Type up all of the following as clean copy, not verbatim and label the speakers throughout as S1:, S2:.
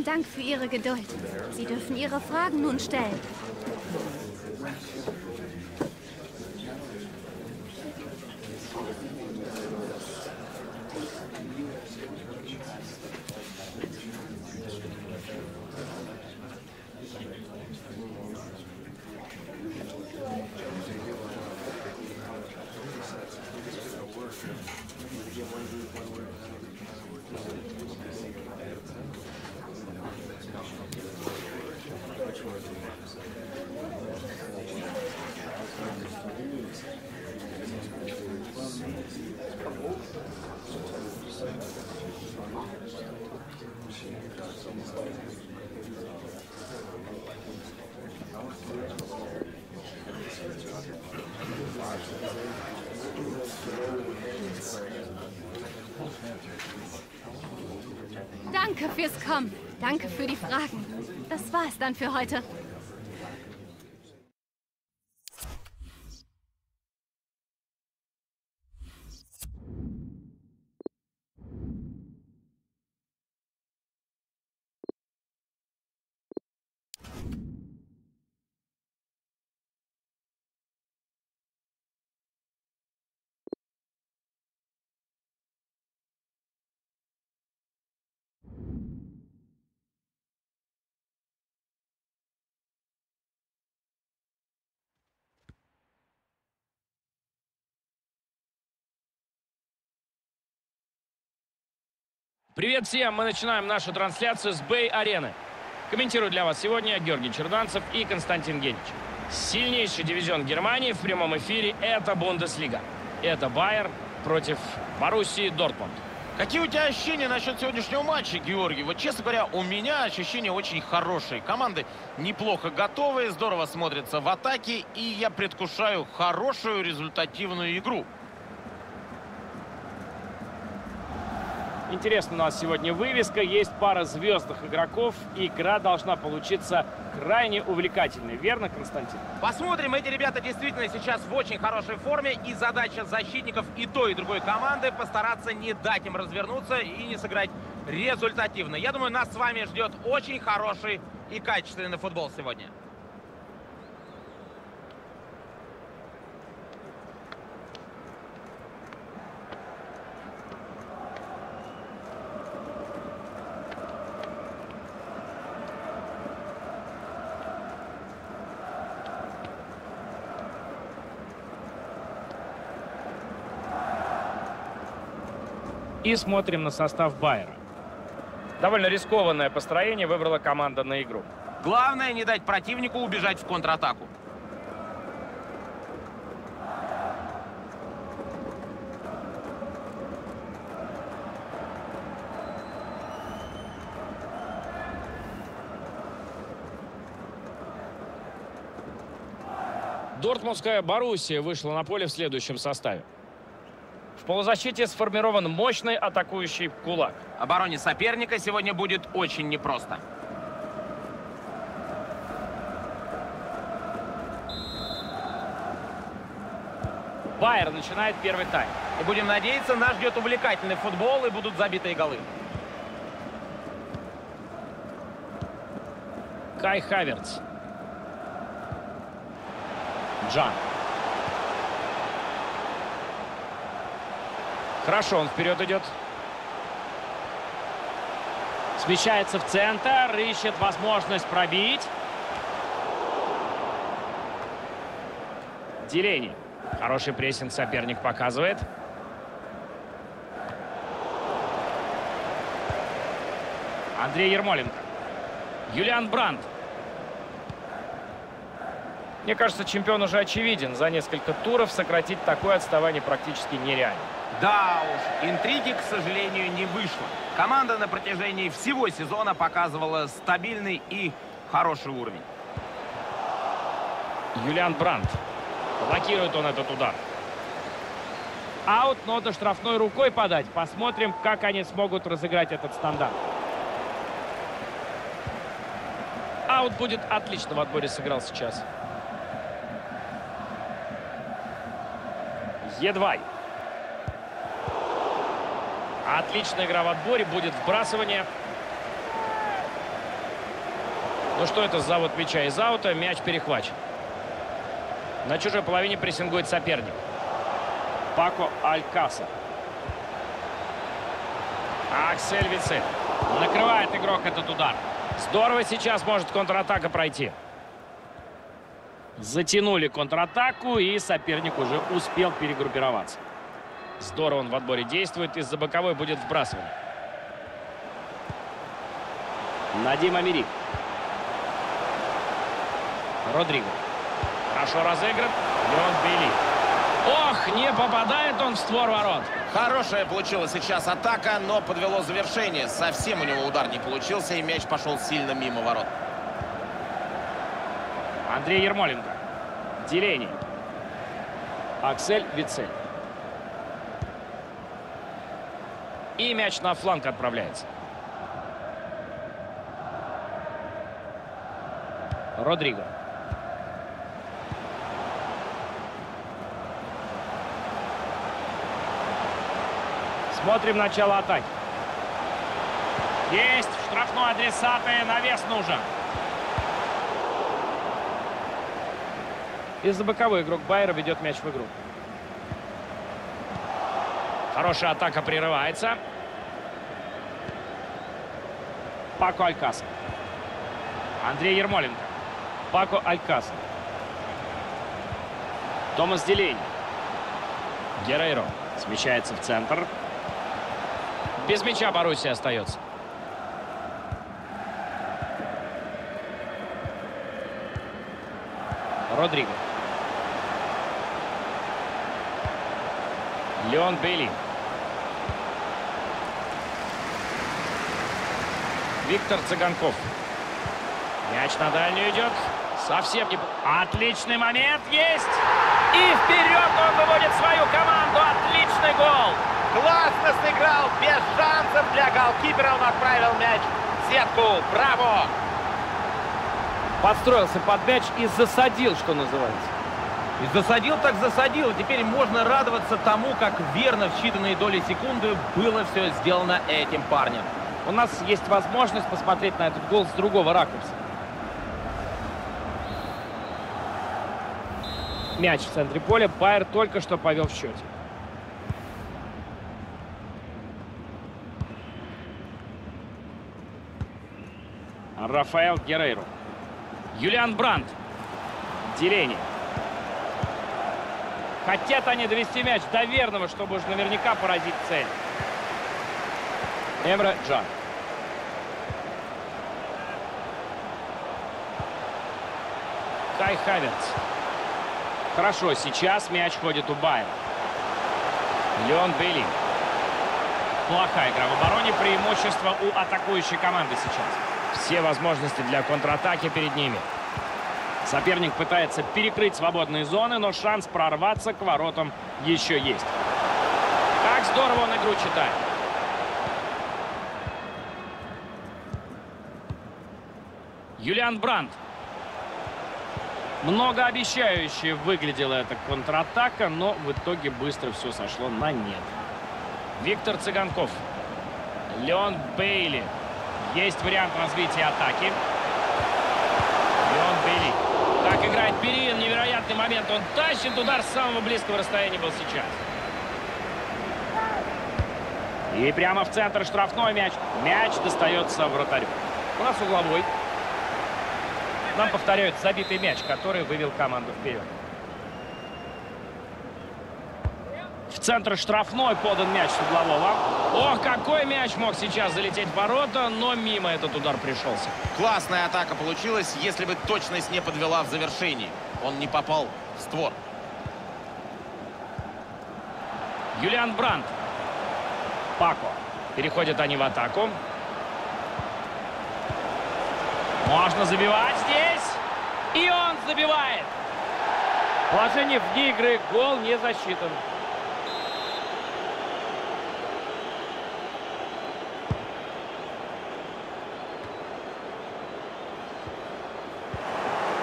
S1: Dank für Ihre Geduld. Sie dürfen Ihre Fragen nun stellen. Danke fürs Kommen. Danke für die Fragen. Das war's dann für heute.
S2: Привет всем! Мы начинаем нашу трансляцию с Бэй-арены. Комментирую для вас сегодня Георгий Черданцев и Константин Генич. Сильнейший дивизион Германии в прямом эфире – это Бундеслига. Это Байер против Боруссии Дортмунд.
S3: Какие у тебя ощущения насчет сегодняшнего матча, Георгий? Вот, честно говоря, у меня ощущения очень хорошие. Команды неплохо готовы, здорово смотрятся в атаке, и я предвкушаю хорошую результативную игру.
S2: Интересно, у нас сегодня вывеска, есть пара звездных игроков, и игра должна получиться крайне увлекательной. Верно, Константин?
S3: Посмотрим, эти ребята действительно сейчас в очень хорошей форме, и задача защитников и той, и другой команды постараться не дать им развернуться и не сыграть результативно. Я думаю, нас с вами ждет очень хороший и качественный футбол сегодня.
S2: И смотрим на состав Байера. Довольно рискованное построение выбрала команда на игру.
S3: Главное не дать противнику убежать в контратаку.
S2: Дортмундская Боруссия вышла на поле в следующем составе. В полузащите сформирован мощный атакующий кулак.
S3: Обороне соперника сегодня будет очень непросто.
S2: Байер начинает первый тайм.
S3: И будем надеяться, нас ждет увлекательный футбол и будут забитые голы.
S2: Кай Хаверц. Джан. Хорошо, он вперед идет. Смещается в центр, ищет возможность пробить. Делени. Хороший прессинг соперник показывает. Андрей Ермоленко. Юлиан Брандт. Мне кажется, чемпион уже очевиден. За несколько туров сократить такое отставание практически нереально.
S3: Да уж, интриги, к сожалению, не вышло. Команда на протяжении всего сезона показывала стабильный и хороший уровень.
S2: Юлиан Брандт. Блокирует он этот удар. Аут, но до штрафной рукой подать. Посмотрим, как они смогут разыграть этот стандарт. Аут будет отлично в отборе сыграл сейчас. Едвай. Отличная игра в отборе. Будет вбрасывание. Ну что это за завод мяча из аута? Мяч перехвачен. На чужой половине прессингует соперник. Пако Алькасар. Аксель Вицель. Накрывает игрок этот удар. Здорово сейчас может контратака пройти. Затянули контратаку, и соперник уже успел перегруппироваться. Здорово он в отборе действует. Из-за боковой будет вбрасывание. Надим Амири. Родриго. Хорошо разыгран. Леон Бейли. Ох, не попадает он в створ ворот.
S3: Хорошая получилась сейчас атака, но подвело завершение. Совсем у него удар не получился, и мяч пошел сильно мимо ворот.
S2: Андрей Ермоленко. Деление. Аксель Вицель. И мяч на фланг отправляется. Родриго. Смотрим начало атаки. Есть штрафной адресат, и навес нужен. Из-за боковой игрок Байера ведет мяч в игру. Хорошая атака прерывается. Пако Алькасар. Андрей Ермоленко. Пако Алькасар. Томас Делейни. Герейро смещается в центр. Без мяча Боруссия остается. Родриго. Леон Бейли. Виктор Цыганков. Мяч на дальнюю идет. Совсем не... Отличный момент есть! И вперед он выводит свою команду. Отличный гол!
S3: Классно сыграл, без шансов для голкипера он отправил мяч в сетку. Браво!
S4: Подстроился под мяч и засадил, что называется.
S3: И засадил так засадил. Теперь можно радоваться тому, как верно в считанные доли секунды было все сделано этим парнем.
S4: У нас есть возможность посмотреть на этот гол с другого ракурса. Мяч в центре поля. Байер только что повел в счете.
S2: Рафаэл Герейро. Юлиан Брандт. Деление. Хотят они довести мяч до верного, чтобы уж наверняка поразить цель. Эмре Джан. Кай Хаверц. Хорошо, сейчас мяч ходит у Байера. Леон Бейли. Плохая игра в обороне, преимущество у атакующей команды сейчас. Все возможности для контратаки перед ними. Соперник пытается перекрыть свободные зоны, но шанс прорваться к воротам еще есть. Как здорово он игру читает. Юлиан Брандт. Многообещающе выглядела эта контратака, но в итоге быстро все сошло на нет. Виктор Цыганков. Леон Бейли. Есть вариант развития атаки. Леон Бейли. Так играет Перин. Невероятный момент. Он тащит удар с самого близкого расстояния был сейчас. И прямо в центр штрафной мяч. Мяч достается вратарю. У нас угловой. Нам повторяют забитый мяч, который вывел команду вперед. В центр штрафной подан мяч с углового. Ох, какой мяч мог сейчас залететь в ворота, но мимо этот удар пришелся.
S3: Классная атака получилась, если бы точность не подвела в завершении. Он не попал в створ.
S2: Юлиан Брандт. Пако. Переходят они в атаку. Можно забивать здесь. И он забивает.
S4: Положение вне игры. Гол не засчитан.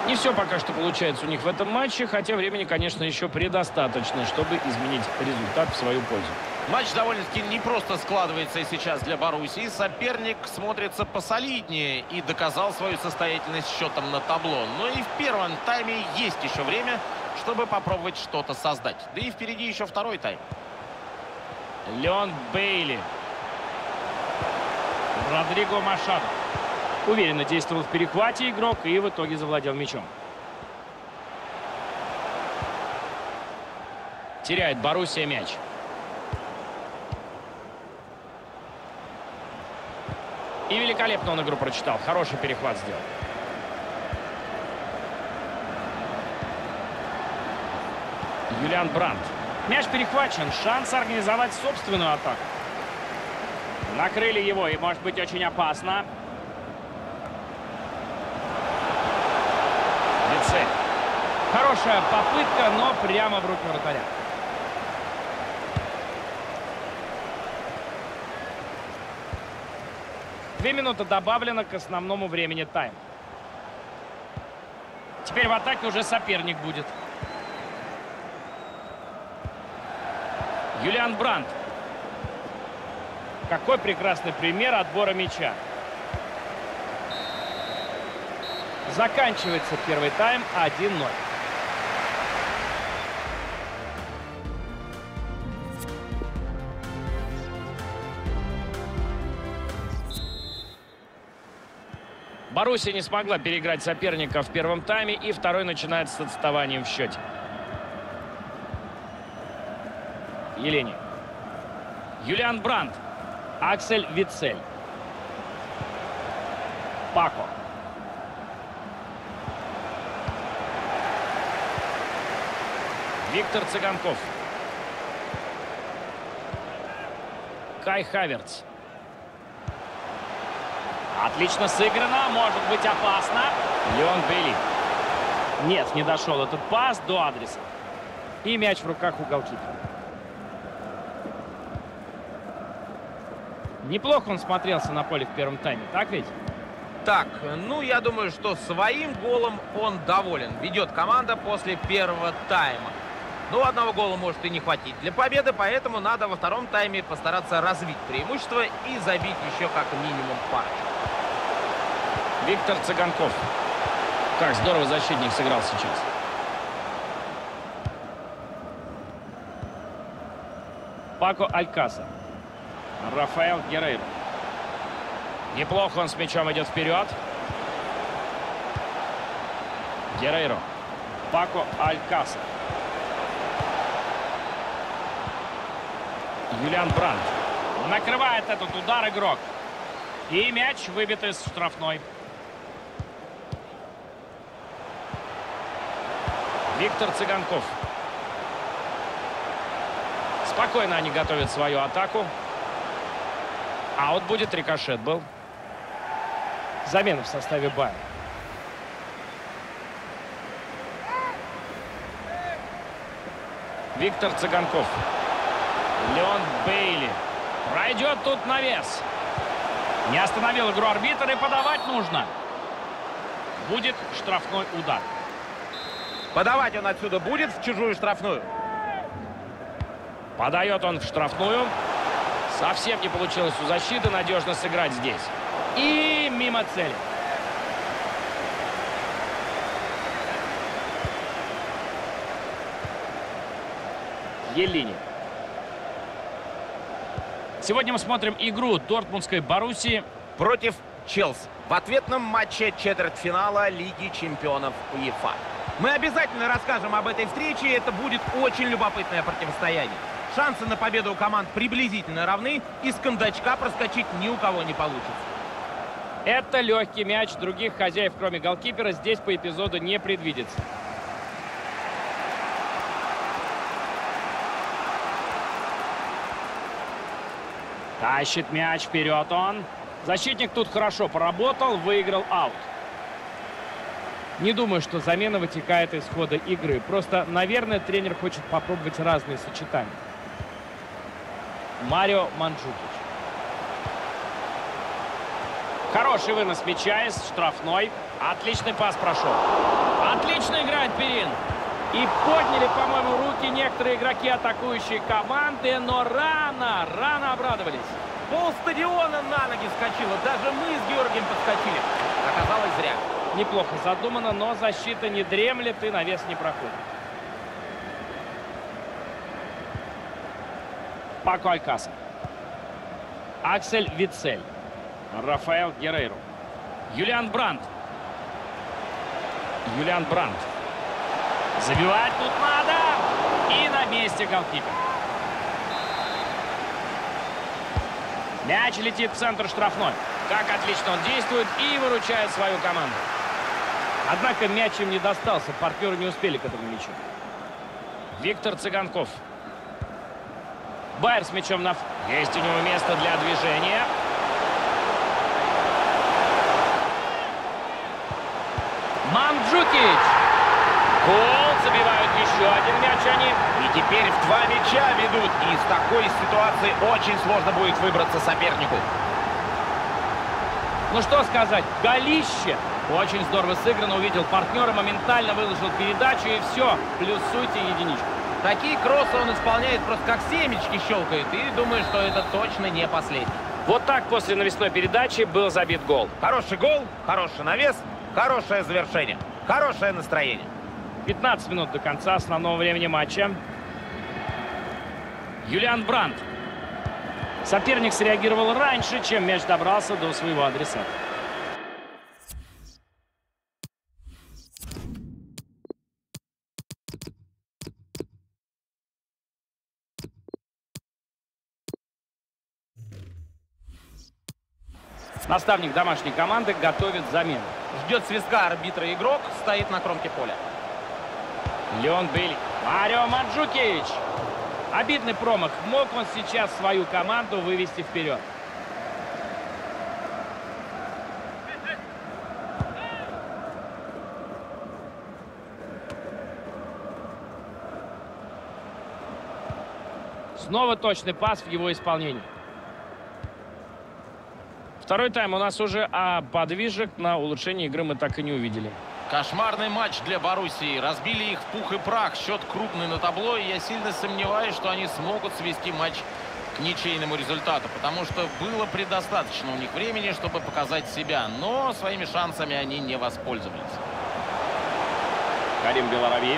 S2: Не все пока что получается у них в этом матче, хотя времени, конечно, еще предостаточно, чтобы изменить результат в свою пользу.
S3: Матч довольно-таки непросто складывается и сейчас для Боруссии. Соперник смотрится посолиднее и доказал свою состоятельность счетом на табло. Но и в первом тайме есть еще время, чтобы попробовать что-то создать. Да и впереди еще второй тайм.
S2: Леон Бейли. Родриго Машадо. Уверенно действовал в перехвате игрок и в итоге завладел мячом. Теряет Боруссия мяч. И великолепно он игру прочитал. Хороший перехват сделал. Юлиан Брандт. Мяч перехвачен. Шанс организовать собственную атаку. Накрыли его, и может быть очень опасно. Вицель. Хорошая попытка, но прямо в руки вратаря. Две минуты добавлено к основному времени тайма. Теперь в атаке уже соперник будет. Юлиан Брандт. Какой прекрасный пример отбора мяча. Заканчивается первый тайм 1-0. Боруссия не смогла переиграть соперника в первом тайме, и второй начинается с отставанием в счете. Елени. Юлиан Брандт. Аксель Вицель. Пако. Виктор Цыганков. Кай Хаверц. Отлично сыграно, может быть опасно. Леон Бейли. Нет, не дошел этот пас до адреса. И мяч в руках у голкипера. Неплохо он смотрелся на поле в первом тайме, так ведь?
S3: Так, ну я думаю, что своим голом он доволен. Ведет команда после первого тайма. Но одного гола может и не хватить для победы, поэтому надо во втором тайме постараться развить преимущество и забить еще как минимум парочку. Виктор Цыганков. Как здорово защитник сыграл сейчас.
S2: Пако Алькасар. Рафаэл Геррейро. Неплохо он с мячом идет вперед. Геррейро. Пако Алькасар. Юлиан Брандт. Накрывает этот удар игрок. И мяч выбит из штрафной. Виктор Цыганков. Спокойно они готовят свою атаку. А вот будет рикошет был. Замена в составе Байера. Виктор Цыганков. Леон Бейли. Пройдет тут навес. Не остановил игру арбитр, и подавать нужно. Будет штрафной удар.
S3: Подавать он отсюда будет в чужую штрафную.
S2: Подает он в штрафную. Совсем не получилось у защиты надежно сыграть здесь. И мимо цели. Елени. Сегодня мы смотрим игру Дортмундской Боруссии
S3: против Челси в ответном матче четвертьфинала Лиги чемпионов УЕФА. Мы обязательно расскажем об этой встрече. Это будет очень любопытное противостояние. Шансы на победу у команд приблизительно равны, и с кондачка проскочить ни у кого не получится.
S2: Это легкий мяч. Других хозяев, кроме голкипера, здесь по эпизоду не предвидится. Тащит мяч вперед он. Защитник тут хорошо поработал, выиграл аут. Не думаю, что замена вытекает из хода игры. Просто, наверное, тренер хочет попробовать разные сочетания. Марио Манджукич. Хороший вынос мяча из штрафной. Отличный пас прошел. Отлично играет Перин.
S4: И подняли, по-моему, руки некоторые игроки атакующей команды, но рано обрадовались.
S3: Полстадиона на ноги вскочило. Даже мы с Георгием подскочили. Оказалось, зря.
S4: Неплохо задумано, но защита не дремлет и навес не проходит.
S2: Пако Алькасар. Аксель Вицель. Рафаэл Геррейро. Юлиан Брандт. Юлиан Брандт. Забивать тут надо. И на месте голкипер. Мяч летит в центр штрафной. Как отлично он действует и выручает свою команду.
S4: Однако мяч им не достался. Партнеры не успели к этому мячу.
S2: Виктор Цыганков. Байер с мячом на... Есть у него место для движения.
S4: Манджукич.
S2: Гол. Забивают еще один мяч они.
S3: И теперь в 2 мяча ведут. И из такой ситуации очень сложно будет выбраться сопернику.
S4: Ну что сказать, голище. Очень здорово сыграно, увидел партнера, моментально выложил передачу и все. Плюсуйте единичку.
S3: Такие кроссы он исполняет просто как семечки щелкает. И думаю, что это точно не последний.
S2: Вот так после навесной передачи был забит гол.
S3: Хороший гол, хороший навес, хорошее завершение, хорошее настроение.
S2: 15 минут до конца основного времени матча. Юлиан Брандт. Соперник среагировал раньше, чем мяч добрался до своего адресата.
S4: Наставник домашней команды готовит замену.
S3: Ждет свистка арбитра игрок, стоит на кромке поля.
S2: Леон Бейли.
S4: Марио Манджукич. Обидный промах. Мог он сейчас свою команду вывести вперед. Снова точный пас в его исполнении.
S2: Второй тайм у нас уже, а подвижек на улучшение игры мы так и не увидели.
S3: Кошмарный матч для Боруссии. Разбили их в пух и прах. Счет крупный на табло, и я сильно сомневаюсь, что они смогут свести матч к ничейному результату, потому что было предостаточно у них времени, чтобы показать себя, но своими шансами они не воспользовались.
S2: Карим Беларовий.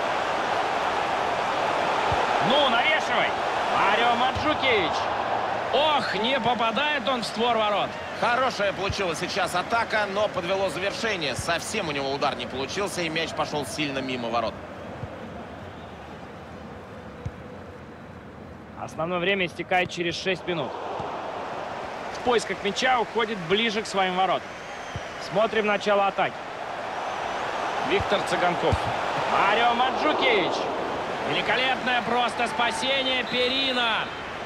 S2: Ну, навешивай!
S4: Марио Манджукич.
S2: Ох, не попадает он в створ ворот.
S3: Хорошая получилась сейчас атака, но подвело завершение. Совсем у него удар не получился, и мяч пошел сильно мимо ворот.
S4: Основное время истекает через 6 минут. В поисках мяча уходит ближе к своим воротам. Смотрим начало атаки.
S2: Виктор Цыганков.
S4: Марио Манджукич.
S2: Великолепное просто спасение Перина.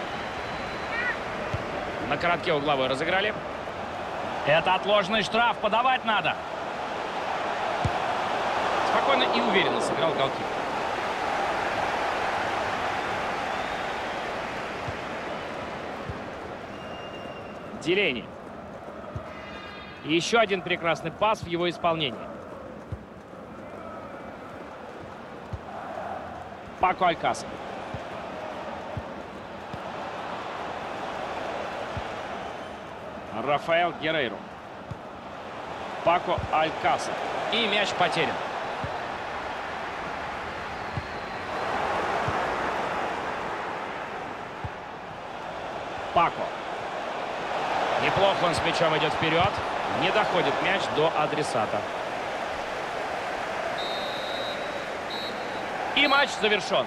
S2: На коротке угловой разыграли.
S4: Это отложенный штраф, подавать надо.
S2: Спокойно и уверенно сыграл голкипер.
S4: Деление. И еще один прекрасный пас в его исполнении. Пако Алькасар.
S2: Рафаэл Геррейро.
S4: Пако Алькасар.
S2: И мяч потерян.
S4: Пако.
S2: Неплохо он с мячом идет вперед. Не доходит мяч до адресата.
S4: И матч завершен.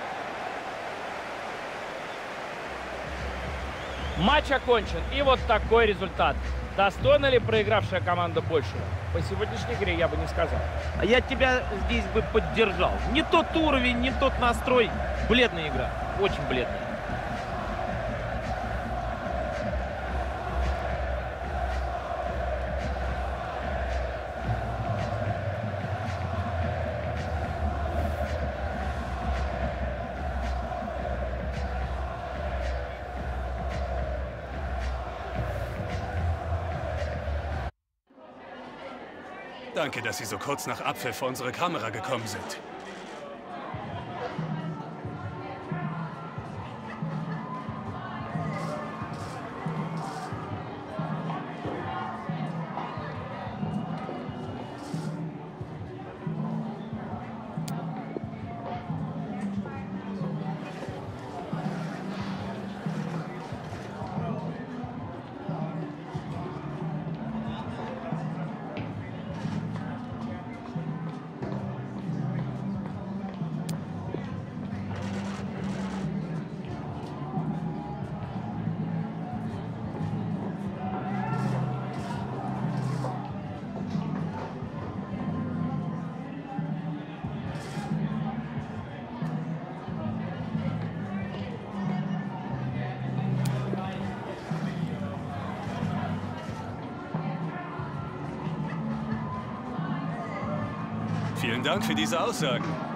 S4: Матч окончен. И вот такой результат. Достойна ли проигравшая команда большего? По сегодняшней игре я бы не сказал.
S3: А я тебя здесь бы поддержал. Не тот уровень, не тот настрой. Бледная игра. Очень бледная.
S5: Danke, dass Sie so kurz nach Abpfiff vor unsere Kamera gekommen sind. Vielen Dank für diese Aussagen.